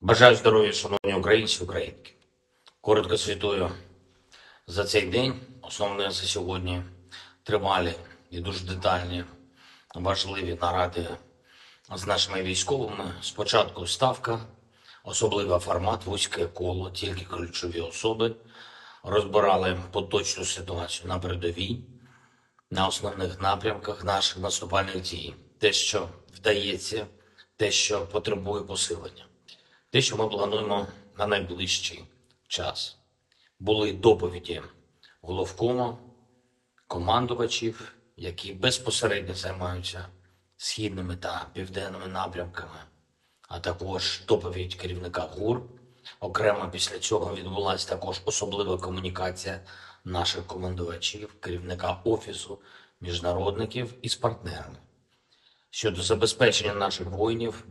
Бажаю здоров'я, шановні українці, українки. Коротко звітую за цей день. Основне за сьогодні тривалі і дуже детальні, важливі наради з нашими військовими. Спочатку ставка, особливий формат, вузьке коло, тільки ключові особи. Розбирали поточну ситуацію на передовій, на основних напрямках наших наступальних дій. Те, що вдається, те, що потребує посилення. Те, що ми плануємо на найближчий час. Були доповіді головкому, командувачів, які безпосередньо займаються східними та південними напрямками, а також доповідь керівника ГУР. Окремо після цього відбулася також особлива комунікація наших командувачів, керівника Офісу міжнародників із партнерами щодо забезпечення наших воїнів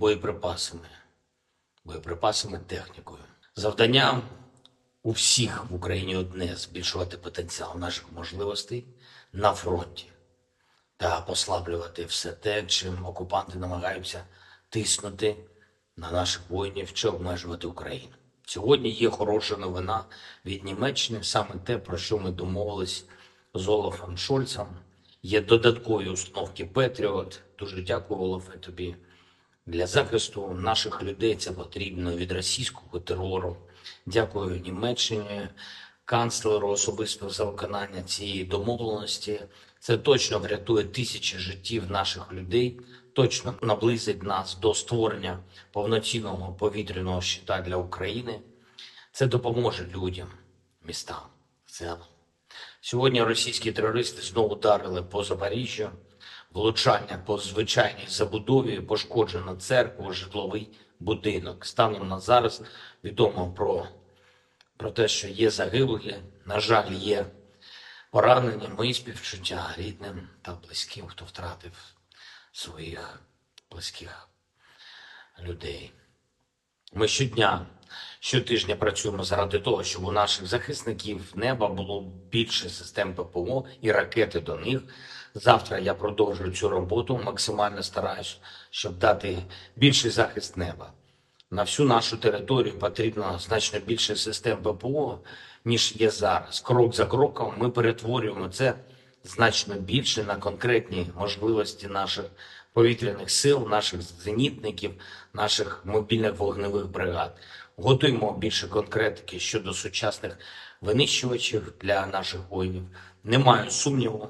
боєприпасами, технікою. Завдання у всіх в Україні одне – збільшувати потенціал наших можливостей на фронті та послаблювати все те, чим окупанти намагаються тиснути на наших воїнів чи обмежувати Україну. Сьогодні є хороша новина від Німеччини, саме те, про що ми домовились з Олафом Шольцем. Є додаткові установки Петріот. Дуже дякую, Олафе, тобі. Для захисту наших людей це потрібно від російського терору. Дякую Німеччині, канцлеру особисто за виконання цієї домовленості. Це точно врятує тисячі життів наших людей, точно наблизить нас до створення повноцінного повітряного щита для України. Це допоможе людям, містам, селам. Сьогодні російські терористи знову ударили по Запоріжжю. Влучання по звичайній забудові, пошкоджена церква, житловий будинок. Станом на зараз відомо про те, що є загиблі, на жаль, є поранені. Мої співчуття рідним та близьким, хто втратив своїх близьких людей. Ми щотижня працюємо заради того, щоб у наших захисників неба було більше систем ППО і ракети до них. Завтра я продовжую цю роботу, максимально стараюсь, щоб дати більший захист неба. На всю нашу територію потрібно значно більше систем ППО, ніж є зараз. Крок за кроком ми перетворюємо це значно більше на конкретні можливості наших повітряних сил, наших зенітників, наших мобільних вогневих бригад. Готуємо більше конкретики щодо сучасних винищувачів для наших воїнів. Немає сумніву,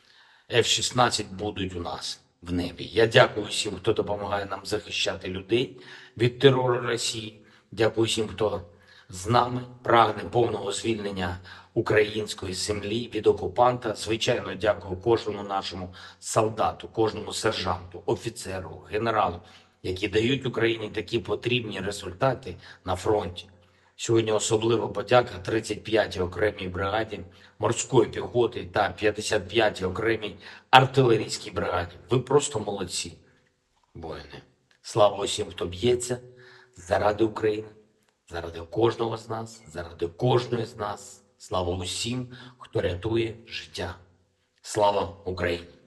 F-16 будуть у нас в небі. Я дякую всім, хто допомагає нам захищати людей від терору Росії. Дякую всім, хто з нами прагне повного звільнення української землі від окупанта. Звичайно, дякую кожному нашому солдату, кожному сержанту, офіцеру, генералу, які дають Україні такі потрібні результати на фронті. Сьогодні особлива подяка 35-й окремій бригаді морської піхоти та 55-й окремій артилерійській бригаді. Ви просто молодці, воїни. Слава усім, хто б'ється заради України, заради кожного з нас, заради кожної з нас. Слава усім, хто рятує життя. Слава Україні!